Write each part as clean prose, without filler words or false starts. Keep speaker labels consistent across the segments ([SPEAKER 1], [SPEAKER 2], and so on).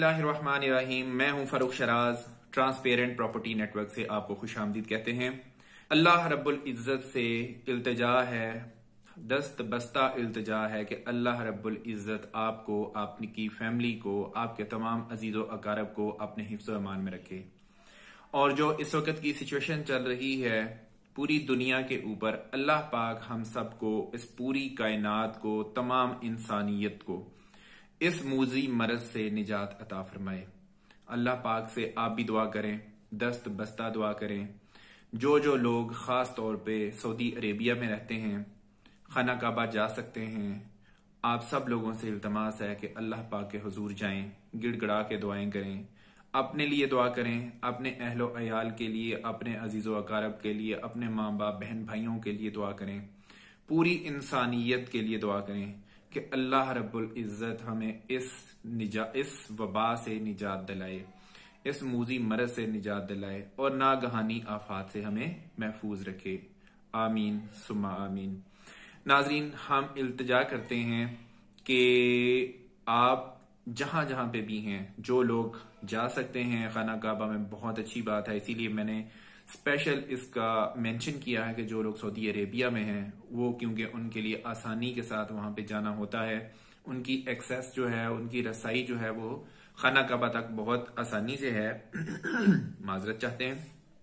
[SPEAKER 1] बिस्मिल्लाहिर्रहमानिर्रहीम। मैं हूं Farrukh Sharaj. Transparent property network से आपको खुशामदीद कहते हैं। अल्लाह रब्बुल इज्जत से इल्तिजा है, दस्त बस्ता इल्तिजा है कि अल्लाह रब्बुल इज्जत आपको, आपकी फैमिली को, आपके तमाम अजीज़ो अकारब को अपने हिफ्ज़ अमान में रखे। और जो इस वक्त की सिचुएशन चल रही है पूरी दुनिया के ऊपर, अल्लाह पाक हम सबको, इस पूरी कायनात को, तमाम इंसानियत को इस मूजी मरज से निजात अता फरमाए। अल्लाह पाक से आप भी दुआ करें, दस्त बस्ता दुआ करें। जो लोग खास तौर पे सऊदी अरेबिया में रहते हैं, खाना काबा जा सकते हैं, आप सब लोगों से इल्तमास है कि अल्लाह पाक के हुजूर जाएं, गिड़गिड़ा के दुआएं करें, अपने लिए दुआ करें, अपने अहलो अयाल के लिए, अपने अजीज़ो अकारब के लिए, अपने माँ बाप बहन भाइयों के लिए दुआ करें, पूरी इंसानियत के लिए दुआ करें कि अल्लाह रब्बुल इज्जत हमें इस वबा से निजात दिलाए, इस मूजी मरज से निजात दिलाए और नागहानी आफात से हमें महफूज रखे। आमीन सुम्मा आमीन। नाजरीन, हम इल्तिजा करते हैं कि आप जहां जहां पे भी हैं, जो लोग जा सकते हैं खाना काबा में, बहुत अच्छी बात है। इसीलिए मैंने स्पेशल इसका मेंशन किया है कि जो लोग सऊदी अरेबिया में हैं वो, क्योंकि उनके लिए आसानी के साथ वहां पे जाना होता है, उनकी एक्सेस जो है, उनकी रसाई जो है वो खाना काबा तक बहुत आसानी से है। माजरत चाहते हैं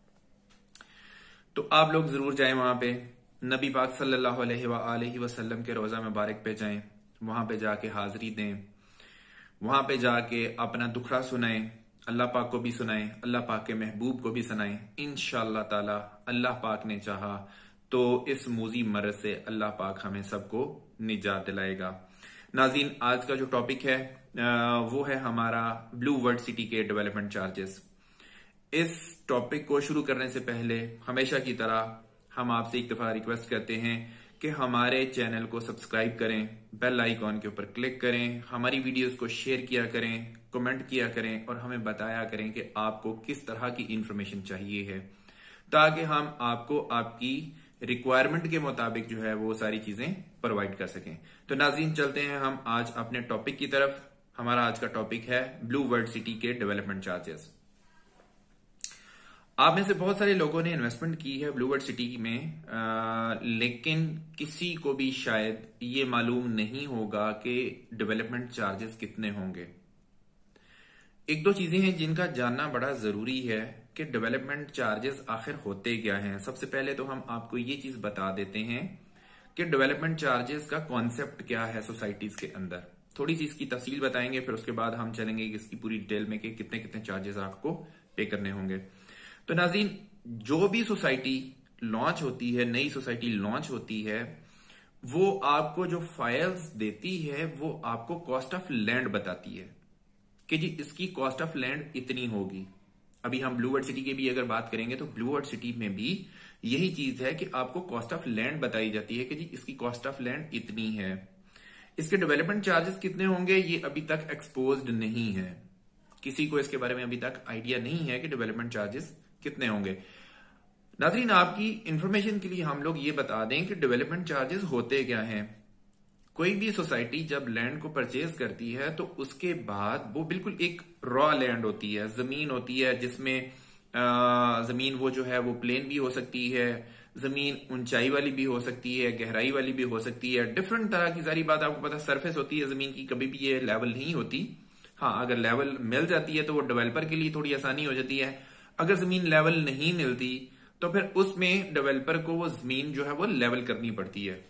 [SPEAKER 1] तो आप लोग जरूर जाएं वहां पे। नबी पाक सल्लल्लाहु अलैहि वसल्लम के रोजा मुबारक पे जाएं, वहां पे जाके हाजिरी दें, वहां पे जाके अपना दुखड़ा सुनाएं, अल्लाह पाक को भी सुनाएं, अल्लाह पाक के महबूब को भी सुनाएं। इंशाअल्लाह ताला अल्लाह पाक ने चाहा तो इस मूजी मरज से अल्लाह पाक हमें सबको निजात दिलाएगा। नाज़रीन, आज का जो टॉपिक है वो है हमारा ब्लू वर्ल्ड सिटी के डेवलपमेंट चार्जेस। इस टॉपिक को शुरू करने से पहले हमेशा की तरह हम आपसे एक दफा रिक्वेस्ट करते हैं कि हमारे चैनल को सब्सक्राइब करें, बेल आइकॉन के ऊपर क्लिक करें, हमारी वीडियोस को शेयर किया करें, कमेंट किया करें और हमें बताया करें कि आपको किस तरह की इंफॉर्मेशन चाहिए है, ताकि हम आपको आपकी रिक्वायरमेंट के मुताबिक जो है वो सारी चीजें प्रोवाइड कर सकें। तो नाज़रीन, चलते हैं हम आज अपने टॉपिक की तरफ। हमारा आज का टॉपिक है ब्लू वर्ल्ड सिटी के डेवलपमेंट चार्जेस। आप में से बहुत सारे लोगों ने इन्वेस्टमेंट की है ब्लू वर्ल्ड सिटी में, लेकिन किसी को भी शायद ये मालूम नहीं होगा कि डेवलपमेंट चार्जेस कितने होंगे। एक दो चीजें हैं जिनका जानना बड़ा जरूरी है कि डेवलपमेंट चार्जेस आखिर होते क्या हैं। सबसे पहले तो हम आपको ये चीज बता देते हैं कि डेवलपमेंट चार्जेस का कॉन्सेप्ट क्या है सोसाइटीज के अंदर। थोड़ी सी इसकी तफसील बताएंगे, फिर उसके बाद हम चलेंगे कि इसकी पूरी डिटेल में कि कितने कितने चार्जेस आपको पे करने होंगे। तो नाज़रीन, जो भी सोसाइटी लॉन्च होती है, नई सोसाइटी लॉन्च होती है, वो आपको जो फाइल्स देती है वो आपको कॉस्ट ऑफ लैंड बताती है कि जी इसकी कॉस्ट ऑफ लैंड इतनी होगी। अभी हम ब्लू वर्ल्ड सिटी की भी अगर बात करेंगे तो ब्लू वर्ल्ड सिटी में भी यही चीज है कि आपको कॉस्ट ऑफ लैंड बताई जाती है कि जी इसकी कॉस्ट ऑफ लैंड इतनी है। इसके डेवलपमेंट चार्जेस कितने होंगे ये अभी तक एक्सपोज्ड नहीं है, किसी को इसके बारे में अभी तक आइडिया नहीं है कि डेवलपमेंट चार्जेस कितने होंगे। नाज़रीन, आपकी इंफॉर्मेशन के लिए हम लोग ये बता दें कि डेवलपमेंट चार्जेस होते क्या हैं। कोई भी सोसाइटी जब लैंड को परचेज करती है तो उसके बाद वो बिल्कुल एक रॉ लैंड होती है, जमीन होती है जिसमें जमीन वो जो है वो प्लेन भी हो सकती है, जमीन ऊंचाई वाली भी हो सकती है, गहराई वाली भी हो सकती है, डिफरेंट तरह की सारी बात आपको पता। सरफेस होती है जमीन की, कभी भी ये लेवल नहीं होती। हाँ, अगर लेवल मिल जाती है तो वो डेवलपर के लिए थोड़ी आसानी हो जाती है। अगर जमीन लेवल नहीं मिलती तो फिर उसमें डेवलपर को वो जमीन जो है वो लेवल करनी पड़ती है।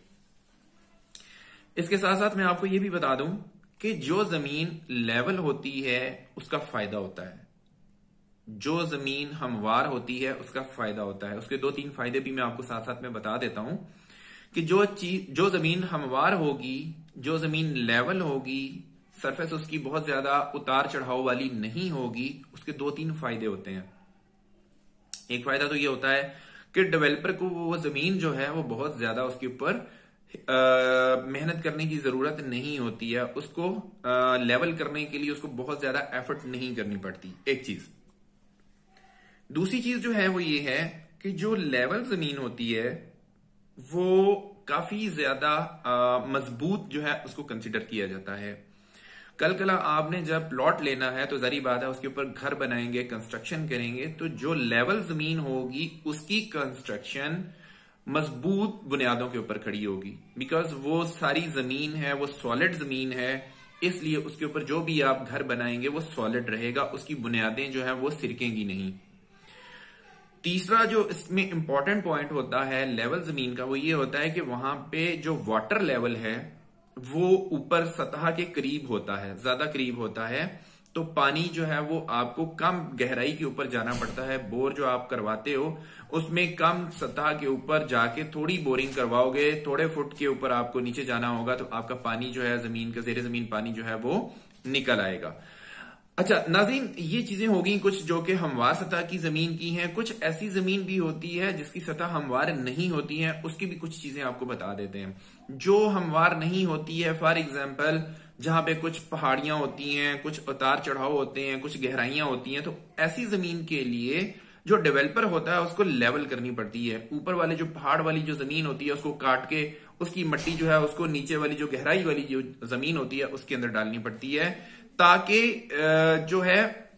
[SPEAKER 1] इसके साथ साथ मैं आपको ये भी बता दूं कि जो जमीन लेवल होती है उसका फायदा होता है, जो जमीन हमवार होती है उसका फायदा होता है। उसके दो तीन फायदे भी मैं आपको साथ साथ में बता देता हूं कि जो जमीन हमवार होगी, जो जमीन लेवल होगी, सरफेस उसकी बहुत ज्यादा उतार चढ़ाव वाली नहीं होगी, उसके दो तीन फायदे होते हैं। एक फायदा तो ये होता है कि डेवलपर को वो जमीन जो है वो बहुत ज्यादा उसके ऊपर मेहनत करने की जरूरत नहीं होती है, उसको लेवल करने के लिए उसको बहुत ज्यादा एफर्ट नहीं करनी पड़ती। एक चीज। दूसरी चीज जो है वो ये है कि जो लेवल जमीन होती है वो काफी ज्यादा मजबूत जो है उसको कंसिडर किया जाता है। कल आपने जब प्लॉट लेना है तो जारी बात है उसके ऊपर घर बनाएंगे, कंस्ट्रक्शन करेंगे, तो जो लेवल जमीन होगी उसकी कंस्ट्रक्शन मजबूत बुनियादों के ऊपर खड़ी होगी, बिकॉज वो सारी जमीन है वो सॉलिड जमीन है, इसलिए उसके ऊपर जो भी आप घर बनाएंगे वो सॉलिड रहेगा, उसकी बुनियादें जो है वो सिरकेंगी नहीं। तीसरा जो इसमें इंपॉर्टेंट पॉइंट होता है लेवल जमीन का, वो ये होता है कि वहां पे जो वाटर लेवल है वो ऊपर सतह के करीब होता है, ज्यादा करीब होता है, तो पानी जो है वो आपको कम गहराई के ऊपर जाना पड़ता है। बोर जो आप करवाते हो उसमें कम सतह के ऊपर जाके थोड़ी बोरिंग करवाओगे, थोड़े फुट के ऊपर आपको नीचे जाना होगा, तो आपका पानी जो है जमीन का जेर जमीन पानी जो है वो निकल आएगा। अच्छा नाज़रीन, ये चीजें होगी कुछ जो कि हमवार सतह की जमीन की हैं, कुछ ऐसी जमीन भी होती है जिसकी सतह हमवार नहीं होती है, उसकी भी कुछ चीजें आपको बता देते हैं। जो हमवार नहीं होती है, फॉर एग्जाम्पल जहां पे कुछ पहाड़ियां होती हैं, कुछ उतार चढ़ाव होते हैं, कुछ गहराइयां होती हैं, तो ऐसी जमीन के लिए जो डेवलपर होता है उसको लेवल करनी पड़ती है। ऊपर वाले जो पहाड़ वाली जो जमीन होती है उसको काट के उसकी मट्टी जो है उसको नीचे वाली जो गहराई वाली जो जमीन होती है उसके अंदर डालनी पड़ती है, ताकि जो है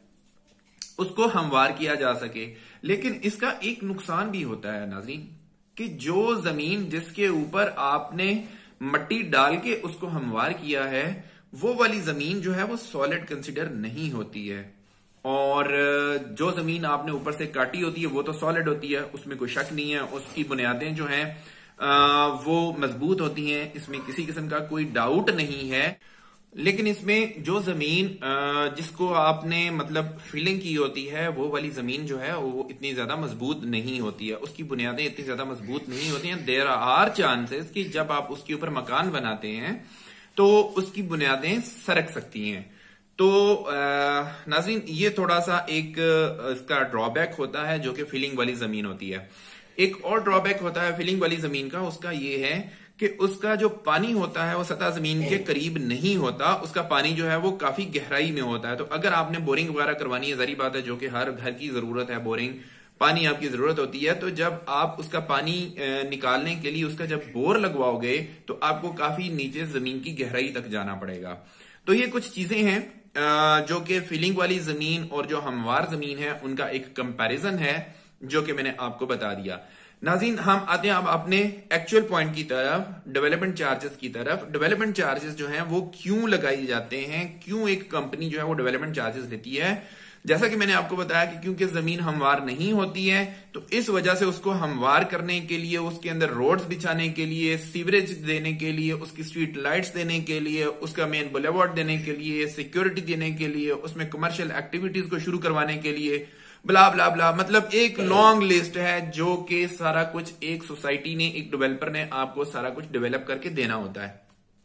[SPEAKER 1] उसको हमवार किया जा सके। लेकिन इसका एक नुकसान भी होता है नाज़रीन, कि जो जमीन जिसके ऊपर आपने मट्टी डाल के उसको हमवार किया है वो वाली जमीन जो है वो सॉलिड कंसिडर नहीं होती है, और जो जमीन आपने ऊपर से काटी होती है वो तो सॉलिड होती है, उसमें कोई शक नहीं है, उसकी बुनियादें जो हैं वो मजबूत होती हैं, इसमें किसी किस्म का कोई डाउट नहीं है। लेकिन इसमें जो जमीन जिसको आपने मतलब फिलिंग की होती है वो वाली जमीन जो है वो इतनी ज्यादा मजबूत नहीं होती है, उसकी बुनियादें इतनी ज्यादा मजबूत नहीं होती हैं। देयर आर चांसेस कि जब आप उसके ऊपर मकान बनाते हैं तो उसकी बुनियादें सरक सकती हैं। तो नाज़रीन, ये थोड़ा सा एक इसका ड्रॉबैक होता है जो कि फिलिंग वाली जमीन होती है। एक और ड्रॉबैक होता है फिलिंग वाली जमीन का, उसका ये है कि उसका जो पानी होता है वो सतह जमीन के करीब नहीं होता, उसका पानी जो है वो काफी गहराई में होता है। तो अगर आपने बोरिंग वगैरह करवानी है, जारी बात है जो कि हर घर की जरूरत है, बोरिंग पानी आपकी जरूरत होती है, तो जब आप उसका पानी निकालने के लिए उसका जब बोर लगवाओगे तो आपको काफी नीचे जमीन की गहराई तक जाना पड़ेगा। तो ये कुछ चीजें हैं जो कि फिलिंग वाली जमीन और जो हमवार जमीन है उनका एक कंपैरिजन है जो कि मैंने आपको बता दिया। नाज़रीन, हम आते हैं अब अपने एक्चुअल पॉइंट की तरफ, डेवलपमेंट चार्जेस की तरफ। डेवलपमेंट चार्जेस जो हैं वो क्यों लगाए जाते हैं, क्यों एक कंपनी जो है वो डेवलपमेंट चार्जेस लेती है? जैसा कि मैंने आपको बताया कि क्योंकि जमीन हमवार नहीं होती है तो इस वजह से उसको हमवार करने के लिए, उसके अंदर रोड्स बिछाने के लिए, सीवरेज देने के लिए, उसकी स्ट्रीट लाइट्स देने के लिए, उसका मेन बुलेवार्ड देने के लिए, सिक्योरिटी देने के लिए, उसमें कमर्शियल एक्टिविटीज को शुरू करवाने के लिए, ब्ला ब्ला ब्ला, मतलब एक लॉन्ग लिस्ट है जो कि सारा कुछ एक सोसाइटी ने, एक डेवलपर ने आपको सारा कुछ डेवलप करके देना होता है।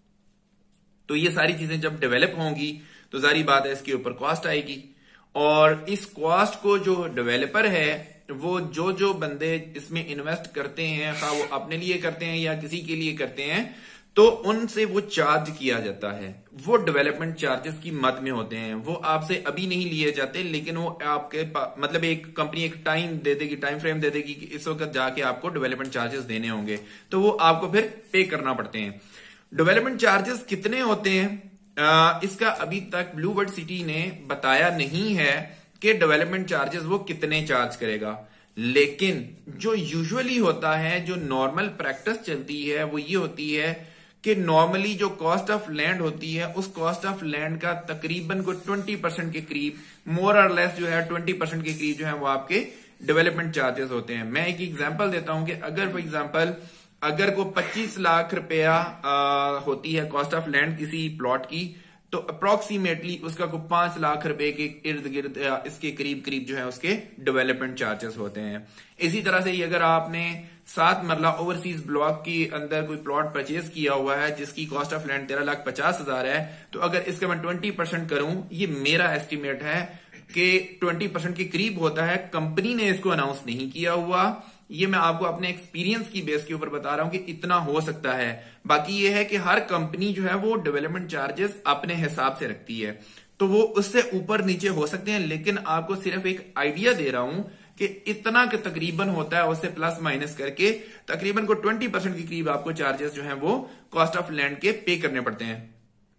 [SPEAKER 1] तो ये सारी चीजें जब डेवलप होंगी तो जारी बात है इसके ऊपर कॉस्ट आएगी, और इस कॉस्ट को जो डेवलपर है वो जो बंदे इसमें इन्वेस्ट करते हैं, खा वो अपने लिए करते हैं या किसी के लिए करते हैं, तो उनसे वो चार्ज किया जाता है। वो डेवलपमेंट चार्जेस की मद में होते हैं, वो आपसे अभी नहीं लिए जाते, लेकिन वो आपके मतलब एक कंपनी एक टाइम दे देगी, टाइम फ्रेम दे देगी कि इस वक्त जाके आपको डेवलपमेंट चार्जेस देने होंगे, तो वो आपको फिर पे करना पड़ते हैं। डेवलपमेंट चार्जेस कितने होते हैं इसका अभी तक ब्लू वर्ल्ड सिटी ने बताया नहीं है कि डेवलपमेंट चार्जेस वो कितने चार्ज करेगा, लेकिन जो यूजुअली होता है, जो नॉर्मल प्रैक्टिस चलती है वो ये होती है कि नॉर्मली जो कॉस्ट ऑफ लैंड होती है उस कॉस्ट ऑफ लैंड का तकरीबन को 20% के करीब, मोर और लेस जो है 20% के करीब जो है वो आपके डेवलपमेंट चार्जेस होते हैं। मैं एक एग्जांपल देता हूं कि अगर फॉर एग्जांपल अगर को 25 लाख रुपया होती है कॉस्ट ऑफ लैंड किसी प्लॉट की, तो अप्रोक्सीमेटली उसका को 5 लाख रुपए के इर्द गिर्द इसके करीब करीब जो है उसके डेवलपमेंट चार्जेस होते हैं। इसी तरह से अगर आपने 7 मरला ओवरसीज ब्लॉक के अंदर कोई प्लॉट परचेज किया हुआ है जिसकी कॉस्ट ऑफ लैंड 13,50,000 है, तो अगर इसका मैं 20% करूं, ये मेरा एस्टिमेट है कि 20% के करीब होता है, कंपनी ने इसको अनाउंस नहीं किया हुआ, ये मैं आपको अपने एक्सपीरियंस की बेस के ऊपर बता रहा हूं कि इतना हो सकता है। बाकी ये है कि हर कंपनी जो है वो डेवलपमेंट चार्जेस अपने हिसाब से रखती है, तो वो उससे ऊपर नीचे हो सकते हैं, लेकिन आपको सिर्फ एक आइडिया दे रहा हूं कि इतना के तकरीबन होता है, उससे प्लस माइनस करके तकरीबन को 20% के करीब आपको चार्जेस जो है वो कॉस्ट ऑफ लैंड के पे करने पड़ते हैं।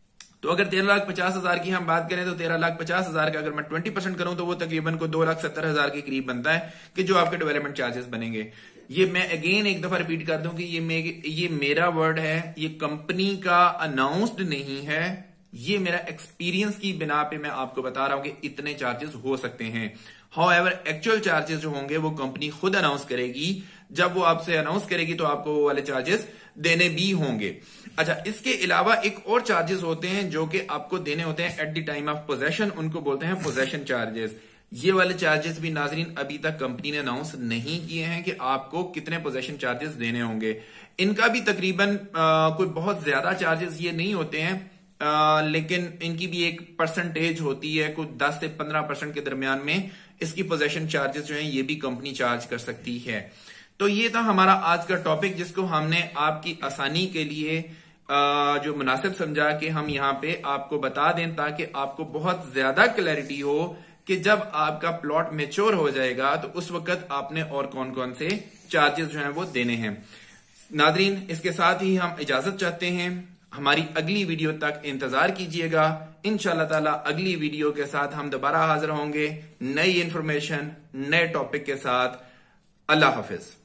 [SPEAKER 1] तो अगर 13,50,000 की हम बात करें तो 13,50,000 का अगर मैं 20% करूं तो वो तकरीबन को 2,70,000 के करीब बनता है कि जो आपके डेवलपमेंट चार्जेस बनेंगे। ये मैं अगेन एक दफा रिपीट कर दूं कि ये मेरा वर्ड है, ये कंपनी का अनाउंस्ड नहीं है, ये मेरा एक्सपीरियंस की बिना पे मैं आपको बता रहा हूं कि इतने चार्जेस हो सकते हैं। हाउएवर एक्चुअल चार्जेस जो होंगे वो कंपनी खुद अनाउंस करेगी, जब वो आपसे अनाउंस करेगी तो आपको वो वाले चार्जेस देने भी होंगे। अच्छा, इसके अलावा एक और चार्जेस होते हैं जो कि आपको देने होते हैं at the time of possession, उनको बोलते हैं पोजेशन चार्जेस। ये वाले चार्जेस भी नाजरीन अभी तक कंपनी ने अनाउंस नहीं किए हैं कि आपको कितने पोजेशन चार्जेस देने होंगे। इनका भी तकरीबन कोई बहुत ज्यादा चार्जेस ये नहीं होते हैं, लेकिन इनकी भी एक परसेंटेज होती है, कुछ 10 से 15% के दरमियान में इसकी पोजेशन चार्जेस जो है ये भी कंपनी चार्ज कर सकती है। तो ये था हमारा आज का टॉपिक, जिसको हमने आपकी आसानी के लिए जो मुनासिब समझा कि हम यहाँ पे आपको बता दें, ताकि आपको बहुत ज्यादा क्लैरिटी हो कि जब आपका प्लॉट मेच्योर हो जाएगा तो उस वक्त आपने और कौन कौन से चार्जेस जो हैं वो देने हैं। नाजरीन, इसके साथ ही हम इजाजत चाहते हैं, हमारी अगली वीडियो तक इंतजार कीजिएगा। इंशाअल्लाह ताला अगली वीडियो के साथ हम दोबारा हाजिर होंगे नई इंफॉर्मेशन, नए टॉपिक के साथ। अल्लाह हाफिज।